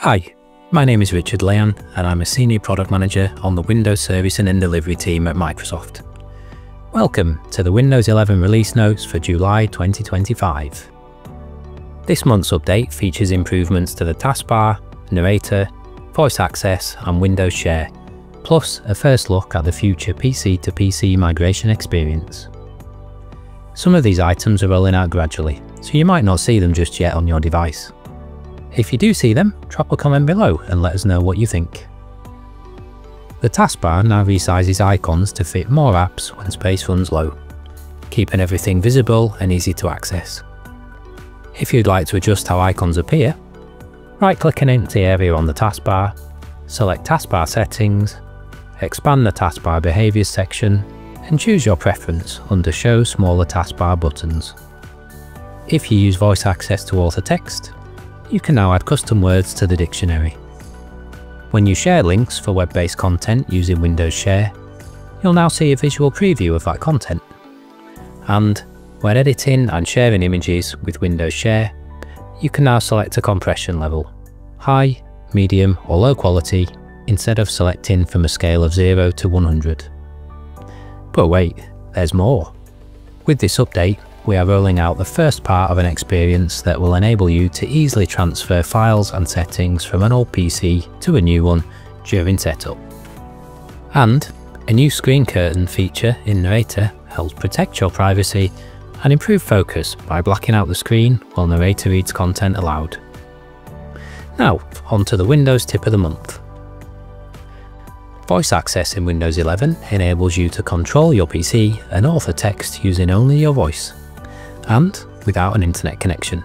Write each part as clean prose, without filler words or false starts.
Hi, my name is Richard Leon and I'm a Senior Product Manager on the Windows Servicing and Delivery team at Microsoft. Welcome to the Windows 11 release notes for July 2025. This month's update features improvements to the taskbar, narrator, voice access and Windows Share, plus a first look at the future PC to PC migration experience. Some of these items are rolling out gradually, so you might not see them just yet on your device. If you do see them, drop a comment below and let us know what you think. The taskbar now resizes icons to fit more apps when space runs low, keeping everything visible and easy to access. If you'd like to adjust how icons appear, right-click an empty area on the taskbar, select Taskbar Settings, expand the Taskbar Behaviors section, and choose your preference under Show Smaller Taskbar Buttons. If you use voice access to alter text, you can now add custom words to the dictionary. When you share links for web-based content using Windows Share, you'll now see a visual preview of that content. And when editing and sharing images with Windows Share, you can now select a compression level, high, medium or low quality, instead of selecting from a scale of 0 to 100. But wait, there's more. With this update, we are rolling out the first part of an experience that will enable you to easily transfer files and settings from an old PC to a new one during setup. And a new screen curtain feature in Narrator helps protect your privacy and improve focus by blacking out the screen while Narrator reads content aloud. Now, on to the Windows tip of the month. Voice access in Windows 11 enables you to control your PC and author text using only your voice, and without an internet connection.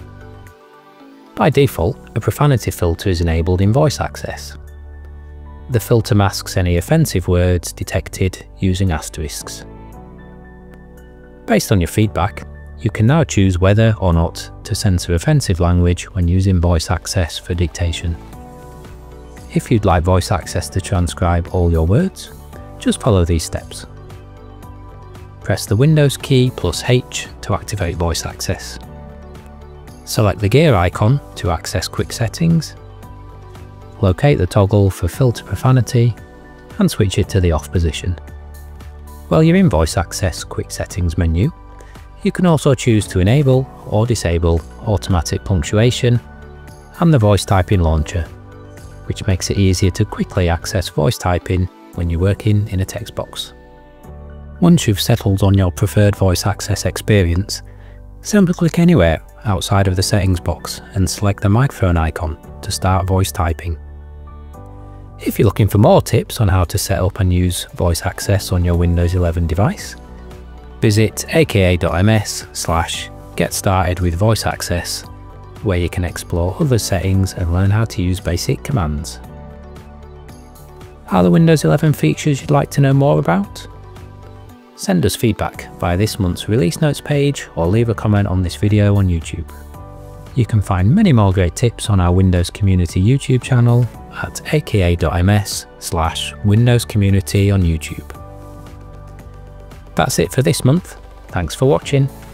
By default, a profanity filter is enabled in voice access. The filter masks any offensive words detected using asterisks. Based on your feedback, you can now choose whether or not to censor offensive language when using voice access for dictation. If you'd like voice access to transcribe all your words, just follow these steps. Press the Windows key plus H to activate voice access. Select the gear icon to access quick settings. Locate the toggle for filter profanity and switch it to the off position. While you're in voice access quick settings menu, you can also choose to enable or disable automatic punctuation and the voice typing launcher, which makes it easier to quickly access voice typing when you're working in a text box. Once you've settled on your preferred voice access experience, simply click anywhere outside of the settings box and select the microphone icon to start voice typing. If you're looking for more tips on how to set up and use voice access on your Windows 11 device, visit aka.ms/getstartedwithvoiceaccess, where you can explore other settings and learn how to use basic commands. Are there Windows 11 features you'd like to know more about? Send us feedback via this month's release notes page or leave a comment on this video on YouTube. You can find many more great tips on our Windows Community YouTube channel at aka.ms/WindowsCommunity on YouTube. That's it for this month. Thanks for watching.